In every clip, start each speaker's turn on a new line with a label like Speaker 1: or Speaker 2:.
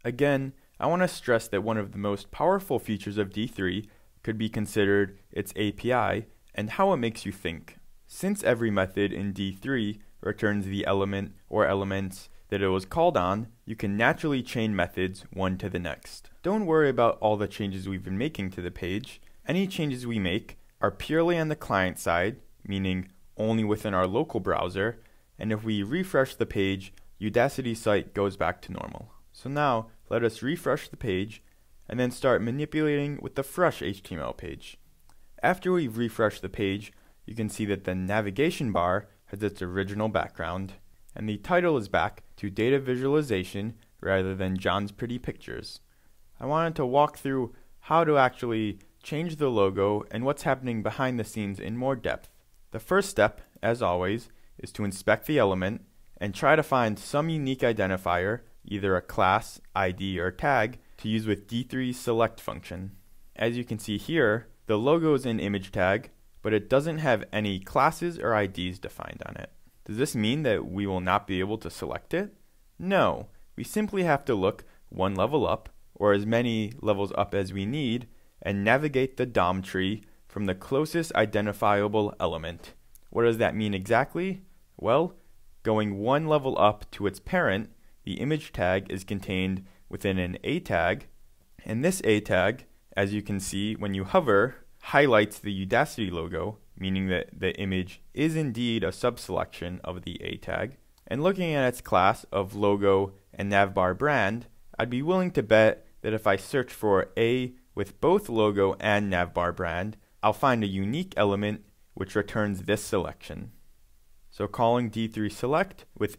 Speaker 1: Again, I want to stress that one of the most powerful features of D3 could be considered its API and how it makes you think. Since every method in D3 returns the element or elements that it was called on, you can naturally chain methods one to the next. Don't worry about all the changes we've been making to the page. Any changes we make are purely on the client side, meaning only within our local browser, and if we refresh the page, Udacity's site goes back to normal. So now, let us refresh the page and then start manipulating with the fresh HTML page. After we've refreshed the page, you can see that the navigation bar has its original background, and the title is back to data visualization rather than John's pretty pictures. I wanted to walk through how to actually change the logo and what's happening behind the scenes in more depth. The first step, as always, is to inspect the element and try to find some unique identifier, either a class, ID, or tag, to use with D3's select function. As you can see here, the logo is an image tag, but it doesn't have any classes or IDs defined on it. Does this mean that we will not be able to select it? No, we simply have to look one level up, or as many levels up as we need, and navigate the DOM tree from the closest identifiable element. What does that mean exactly? Well, going one level up to its parent, the image tag is contained within an A tag, and this A tag, as you can see when you hover, highlights the Udacity logo, meaning that the image is indeed a subselection of the A tag. And looking at its class of logo and navbar brand, I'd be willing to bet that if I search for A with both logo and navbar brand, I'll find a unique element which returns this selection. So calling D3 select with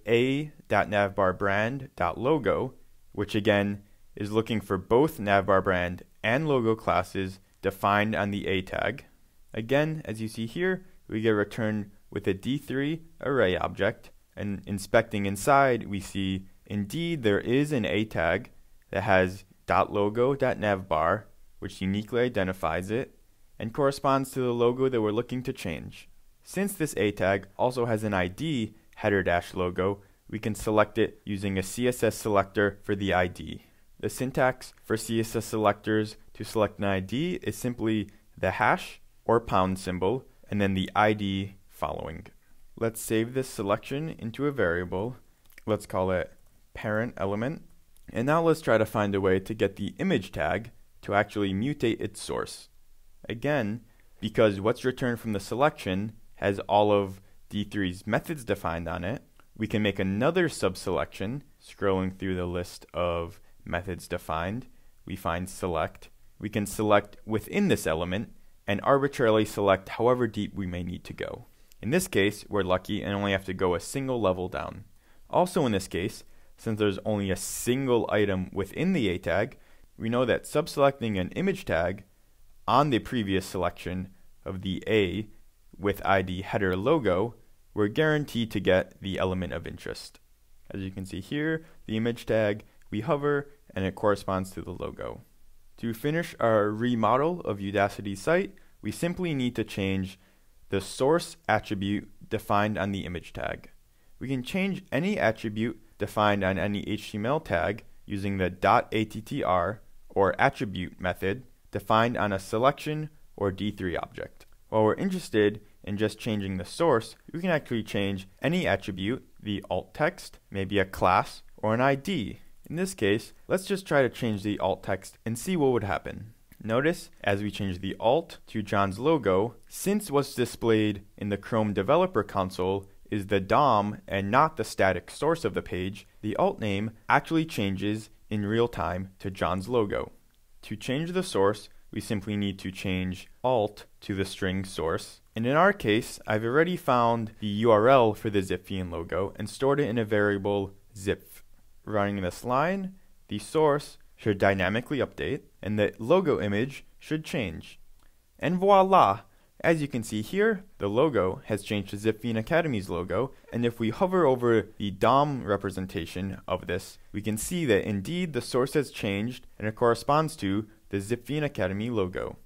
Speaker 1: a.navbarbrand.logo, which again is looking for both navbar brand and logo classes defined on the A tag. Again, as you see here, we get returned with a D3 array object, and inspecting inside, we see indeed there is an A tag that has .logo.navbar, which uniquely identifies it and corresponds to the logo that we're looking to change. Since this A tag also has an ID header-logo, we can select it using a CSS selector for the ID. The syntax for CSS selectors to select an ID is simply the hash or pound symbol and then the ID following. Let's save this selection into a variable. Let's call it parent element. And now let's try to find a way to get the image tag to actually mutate its source. Again, because what's returned from the selection has all of D3's methods defined on it, we can make another subselection. Scrolling through the list of methods defined, we find select. We can select within this element and arbitrarily select however deep we may need to go. In this case, we're lucky and only have to go a single level down. Also in this case, since there's only a single item within the A tag, we know that subselecting an image tag on the previous selection of the A with ID header logo, we're guaranteed to get the element of interest. As you can see here, the image tag, we hover and it corresponds to the logo. To finish our remodel of Udacity's site, we simply need to change the source attribute defined on the image tag. We can change any attribute defined on any HTML tag using the .attr or attribute method defined on a selection or D3 object. While we're interested in just changing the source, we can actually change any attribute, the alt text, maybe a class, or an ID. In this case, let's just try to change the alt text and see what would happen. Notice, as we change the alt to John's logo, since what's displayed in the Chrome Developer Console is the DOM and not the static source of the page, the alt name actually changes in real time to John's logo. To change the source, we simply need to change alt to the string source. And in our case, I've already found the URL for the Zipfian logo and stored it in a variable zip. Running this line, the source should dynamically update and the logo image should change. And voila! As you can see here, the logo has changed to Zipfian Academy's logo, and if we hover over the DOM representation of this, we can see that indeed the source has changed and it corresponds to the Zipfian Academy logo.